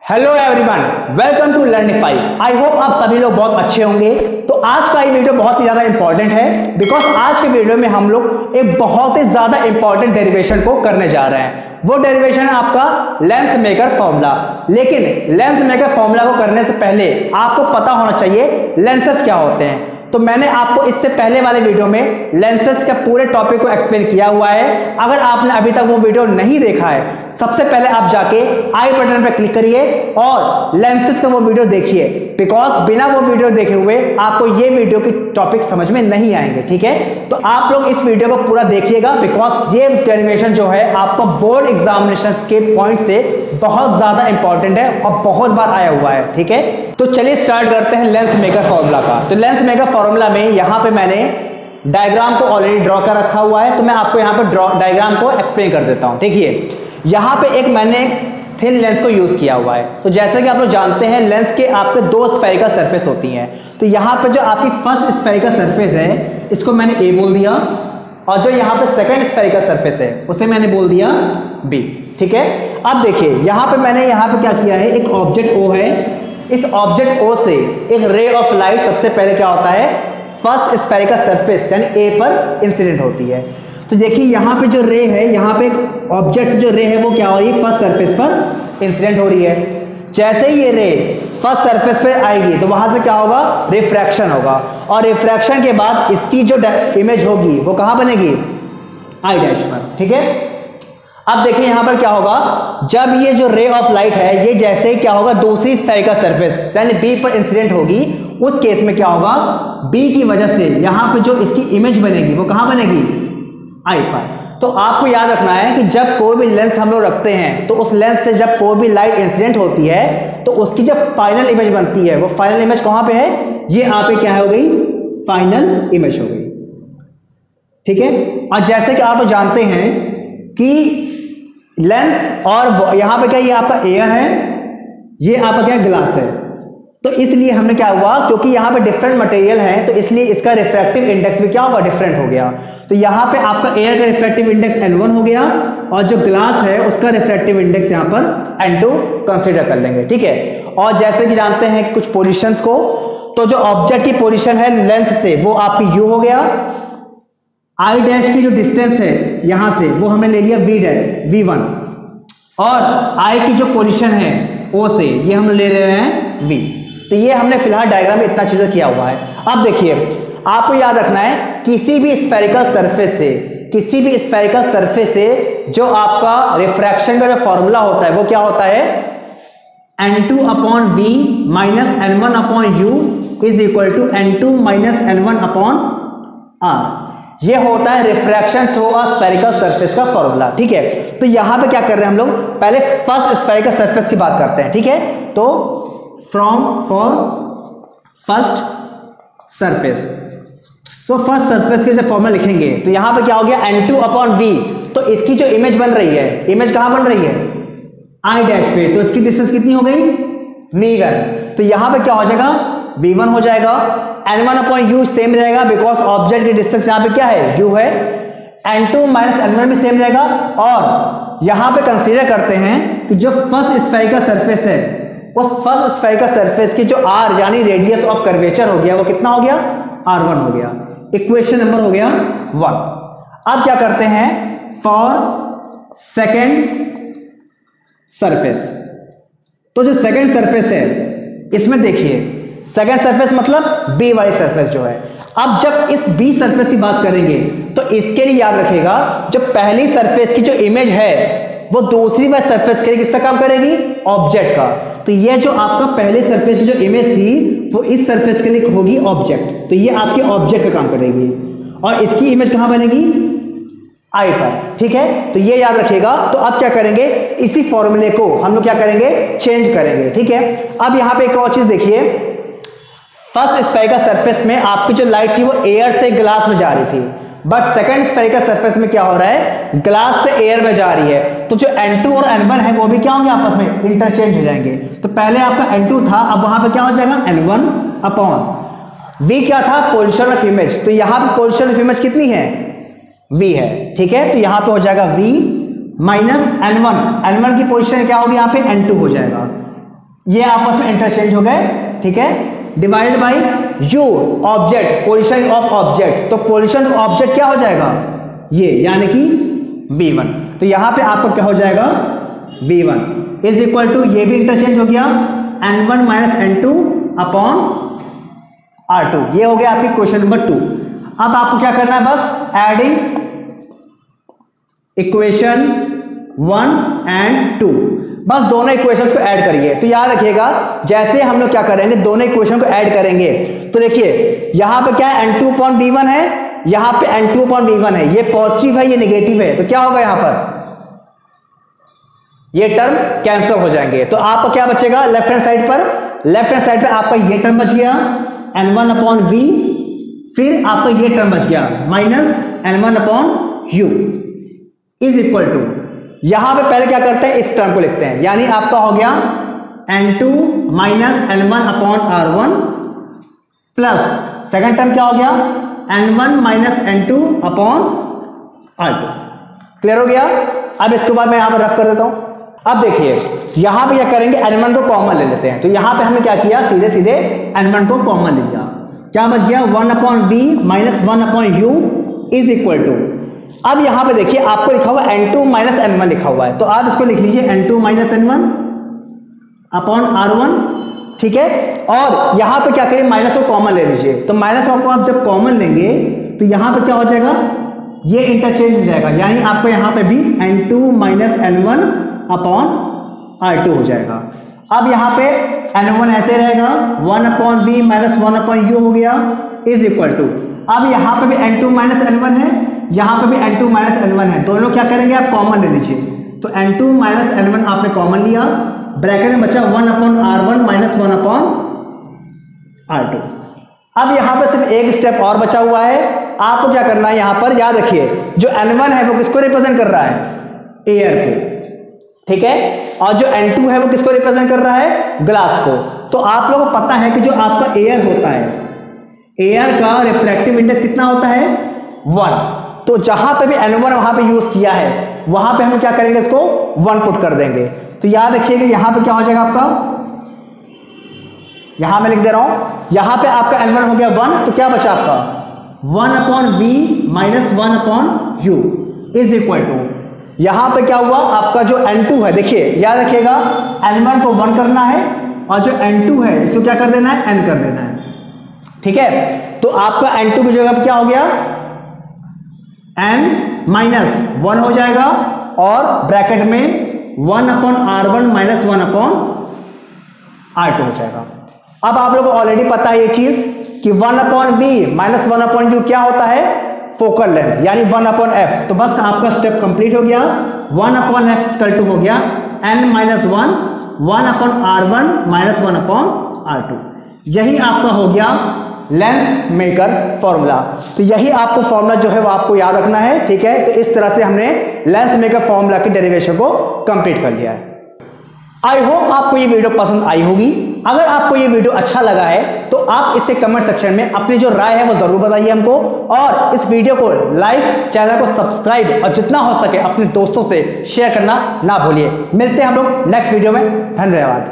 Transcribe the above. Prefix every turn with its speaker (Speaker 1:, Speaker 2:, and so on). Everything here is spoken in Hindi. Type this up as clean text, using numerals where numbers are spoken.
Speaker 1: Hello everyone, welcome to Learnify. I hope आप सभी लोग बहुत अच्छे होंगे। तो आज का ये वीडियो बहुत ही ज़्यादा इंपॉर्टेंट है बिकॉज आज के वीडियो में हम लोग एक बहुत ही ज़्यादा इंपॉर्टेंट डेरिवेशन को करने जा रहे हैं। वो डेरिवेशन है आपका लेंस मेकर फॉर्मूला। लेकिन लेंस मेकर फॉर्मूला को करने से पहले आपको पता होना चाहिए लेंसेस क्या होते हैं। तो मैंने आपको इससे पहले वाले वीडियो में लेंसेस के पूरे टॉपिक को एक्सप्लेन किया हुआ है। अगर आपने अभी तक वो वीडियो नहीं देखा है, सबसे पहले आप जाके आई बटन पर क्लिक करिए और लेंसेस का वो वीडियो देखिए बिकॉज बिना वो वीडियो देखे हुए आपको ये वीडियो की टॉपिक समझ में नहीं आएंगे। ठीक है, तो आप लोग इस वीडियो को पूरा देखिएगा बिकॉज ये डेरिवेशन जो है आपको बोर्ड एग्जामिनेशन के पॉइंट से बहुत ज्यादा इंपॉर्टेंट है और बहुत बार आया हुआ है। ठीक है, तो चलिए स्टार्ट करते हैं लेंस मेकर फॉर्मूला का। तो लेंस मेकर फॉर्मूला में यहाँ पे मैंने डायग्राम को ऑलरेडी ड्रॉ कर रखा हुआ है, तो मैं आपको यहाँ पे डायग्राम को एक्सप्लेन कर देता हूँ। देखिए, यहाँ पे मैंने थिन लेंस को यूज किया हुआ है। तो जैसे कि आप लोग जानते हैं लेंस के आपके दो स्फेरिकल सरफेस होती हैं। तो यहाँ पे जो आपकी फर्स्ट स्फेरिकल सरफेस है इसको मैंने ए बोल दिया और जो यहाँ पे सेकंड स्फेरिकल सरफेस है उसे मैंने बोल दिया बी। ठीक है, अब देखिए यहाँ पे मैंने यहाँ पे क्या किया है, एक ऑब्जेक्ट ओ है। इस ऑब्जेक्ट ओ से एक रे ऑफ लाइट सबसे पहले क्या होता है, फर्स्ट स्फेरिकल सरफेस यानी ए पर इंसिडेंट होती है। तो देखिए यहाँ पे जो रे है, यहाँ पे ऑब्जेक्ट से जो रे है वो क्या हो रही है, फर्स्ट सरफेस पर इंसिडेंट हो रही है। जैसे ही ये रे फर्स्ट सरफेस पे आएगी तो वहां से क्या होगा, रिफ्रैक्शन होगा और रिफ्रैक्शन के बाद इसकी जो इमेज होगी वो कहां बनेगी, आई डैश पर। ठीक है, अब देखिए यहां पर क्या होगा, जब ये जो रे ऑफ लाइट है ये जैसे ही क्या होगा दूसरी स्फेरिकल सरफेस यानी बी पर इंसिडेंट होगी, उस केस में क्या होगा, बी की वजह से यहां पे जो इसकी इमेज बनेगी वो कहां बनेगी, आई पर। तो आपको याद रखना है कि जब कोई भी लेंस हम लोग रखते हैं तो उस लेंस से जब कोई भी लाइट इंसिडेंट होती है तो उसकी जब फाइनल इमेज बनती है वो फाइनल इमेज कहां पे है, ये यहाँ पे क्या हो गई, फाइनल इमेज हो गई। ठीक है, और जैसे कि आप जानते हैं कि लेंस और यहाँ पे क्या, ये आपका एयर है, ये आपका क्या ग्लास है। तो इसलिए हमने क्या हुआ, क्योंकि यहाँ पे डिफरेंट मटेरियल है तो इसलिए इसका रिफ्रैक्टिव इंडेक्स भी क्या होगा, डिफरेंट हो गया। तो यहाँ पे आपका एयर का रिफ्रैक्टिव इंडेक्स N1 हो गया और जो ग्लास है उसका रिफ्रैक्टिव इंडेक्स यहाँ पर N2 कंसीडर कर लेंगे। ठीक है, और जैसे कि जानते हैं कुछ पोजीशंस को, तो जो ऑब्जेक्ट की पोजीशन है लेंस से वो आपकी U हो गया। आई डैश की जो डिस्टेंस है यहां से वो हमने ले लिया V1 और आई की जो पोजीशन है O से ये हम ले रहे हैं V। तो ये हमने फिलहाल डायग्राम में इतना चीजें किया हुआ है। अब देखिए आपको याद रखना है किसी भी स्फेरिकल सरफेस से जो आपका रिफ्रैक्शन का जो फॉर्मूला होता है वो क्या होता है, N2 upon V minus N1 upon U is equal to N2 minus N1 upon R। ये होता है refraction through a spherical surface का फॉर्मूला। ठीक है, तो यहां पे क्या कर रहे हैं हम लोग, पहले फर्स्ट स्फेरिकल सरफेस की बात करते हैं। ठीक है, तो from for first surface, so first surface के जब फॉर्मूला लिखेंगे तो यहां पे क्या हो गया, N2 अपॉन V। तो इसकी जो इमेज बन रही है, इमेज कहां बन रही है, आई डैश पे, तो इसकी डिस्टेंस कितनी हो गई, V1। तो यहां पे क्या हो जाएगा, V1 हो जाएगा। N1 अपॉन U सेम रहेगा बिकॉज ऑब्जेक्ट की डिस्टेंस यहां पे क्या है, U है। N2 माइनस N1 भी सेम रहेगा और यहां पे कंसीडर करते हैं कि जो फर्स्ट स्फेरिकल सरफेस है उस फर्स्ट स्फेरिकल सरफेस की जो R यानी रेडियस ऑफ कर्वेचर हो गया वो कितना हो गया, R1 हो गया। इक्वेशन नंबर हो गया 1। अब क्या करते हैं, फॉर सेकेंड सरफेस, तो जो सेकेंड सरफेस है इसमें देखिए सेकेंड सरफेस मतलब बी वाली सरफेस जो है। अब जब इस बी सरफेस की बात करेंगे तो इसके लिए याद रखिएगा जो पहली सरफेस की जो इमेज है वो दूसरी वाली सरफेस के लिए किसका काम करेगी, ऑब्जेक्ट का। तो ये जो आपका पहले सरफेस की जो इमेज थी वो इस सरफेस के लिए होगी ऑब्जेक्ट, तो ये आपके ऑब्जेक्ट का काम करेगी और इसकी इमेज कहां बनेगी, आई पर। ठीक है, तो ये याद रखिएगा। तो अब क्या करेंगे, इसी फॉर्मूले को हम लोग क्या करेंगे, चेंज करेंगे। ठीक है, अब यहां पे एक और चीज देखिए, फर्स्ट स्फेरिकल सरफेस में आपकी जो लाइट थी वो एयर से ग्लास में जा रही थी, बट सेकंड स्फेरिकल सरफेस में क्या हो रहा है, ग्लास से एयर में जा रही है। तो जो N2 और N1 है वो भी क्या होंगे, आपस में इंटरचेंज हो जाएंगे। तो पहले आपका N2 था, अब वहां पे क्या हो जाएगा, N1 अपॉन V क्या था, पोजीशन ऑफ इमेज। तो यहां पे पोजीशन ऑफ इमेज कितनी है, V है। ठीक है, तो यहां पे हो जाएगा V माइनस N1 की पोजीशन क्या होगी, यहाँ पे N2 हो जाएगा। ये आपस में इंटरचेंज हो गए, ठीक है। Divided by u object, position of object, तो पोजीशन ऑफ ऑब्जेक्ट क्या हो जाएगा ये, यानी कि v1। तो यहां पे आपको क्या हो जाएगा v1 इज इक्वल टू, ये भी इंटरचेंज हो गया n1 minus n2 upon r2। ये हो गया आपकी क्वेश्चन नंबर 2। अब आपको क्या करना है, बस एडिंग इक्वेशन 1 एंड 2, बस दोनों इक्वेशंस को ऐड करिए। तो याद रखिएगा जैसे हम लोग क्या करेंगे, दोनों इक्वेशन को ऐड करेंगे, तो देखिए यहां पे क्या है n2 अपॉन v1 है, यहां पे n2 अपॉन v1 है, ये पॉजिटिव है ये नेगेटिव है, तो क्या होगा यहां पर ये टर्म कैंसिल हो जाएंगे। तो आपका क्या बचेगा लेफ्ट हैंड साइड पर, लेफ्ट हैंड साइड पे आपका ये टर्म बच गया n1 अपॉन v, फिर आपका ये टर्म बच गया minus n1 upon u is equal to, यहां पे पहले क्या करते हैं इस टर्म को लिखते हैं, यानी आपका हो गया n2 minus n1 upon r1 plus second term क्या हो गया n1 minus n2 upon r2। Clear हो गया। अब इसके बाद मैं यहां पर रफ कर देता हूं। अब देखिए यहां पे क्या करेंगे, n1 को कॉमन ले लेते हैं, तो यहां पे हमने क्या किया, सीधे सीधे n1 को कॉमन ले लिया, क्या बच गया 1 upon v minus 1 upon u is equal to, अब यहां पे देखिए आपको लिखा हुआ n2 माइनस n1 लिखा हुआ है, तो आप इसको लिख लीजिए n2 minus n1 upon r1, ठीक है। और यहां पे क्या करिए माइनस को कॉमन ले लीजिए, तो माइनस को आप जब कॉमन लेंगे तो यहां पे क्या हो जाएगा, ये इंटरचेंज हो जाएगा, यानी आपको यहां पे भी n2 minus n1 upon r2 हो जाएगा। अब यहां पे n1 ऐसे रहेगा 1 upon v minus 1 upon u हो गया इज इक्वल टू, अब यहां पे भी n2 माइनस n1 है, यहां पे भी n2 माइनस n1 है, दोनों क्या करेंगे आप कॉमन ले लीजिए, तो n2 माइनस n1 आपने कॉमन लिया, ब्रैकेट में बचा 1 upon r1 minus 1 upon r2। अब यहां पे सिर्फ एक स्टेप और बचा हुआ है, आपको क्या करना है, यहां पर याद रखिए जो n1 है वो किसको रिप्रेजेंट कर रहा है, एयर को, ठीक है, और जो n2 है वो किसको रिप्रेजेंट कर रहा है, ग्लास को। तो आप लोगों को पता है कि जो आपका एयर होता है, एयर का रिफ्रैक्टिव इंडेक्स कितना होता है 1, तो जहां पे भी n1 वहां पे यूज किया है वहां पे हम क्या करेंगे, इसको 1 पुट कर देंगे। तो याद रखिएगा यहां पे क्या हो जाएगा आपका, यहां मैं लिख दे रहा हूं, यहां पे आपका n1 हो गया 1, तो क्या बचा आपका 1 upon v minus 1 upon u is equal to, यहां पे क्या हुआ आपका जो n2 है, देखिए याद रखिएगा n1 को 1 करना है और जो n2 है इसको क्या कर देना है, n कर देना है, ठीक है। तो आपका n2 की जगह पे क्या हो गया n माइनस 1 हो जाएगा और ब्रैकेट में 1 upon r1 minus 1 upon r2 हो जाएगा। अब आप लोगों को ऑलरेडी पता है ये चीज कि 1 upon v minus 1 upon u क्या होता है, फोकल लेंथ, यानी 1 अपॉन f। तो बस आपका स्टेप कंप्लीट हो गया, 1 अपॉन f इक्वल टू हो गया n minus 1 upon r1 minus 1 upon r2। यही आपका हो गया लेंथ मेकर फॉर्मूला। तो यही आपको फॉर्मूला जो है वो आपको याद रखना है, ठीक है। तो इस तरह से हमने लेंथ मेकर फॉर्मूला की डेरिवेशन को कंप्लीट कर लिया है। आई होप आपको ये वीडियो पसंद आई होगी। अगर आपको ये वीडियो अच्छा लगा है तो आप इसे कमेंट सेक्शन में अपनी जो राय है वो जरूर बताइए हमको, और इस वीडियो को लाइक, चैनल को सब्सक्राइब और जितना हो सके अपने दोस्तों से शेयर करना ना भूलिए। मिलते हैं हम लोग नेक्स्ट वीडियो में। धन्यवाद।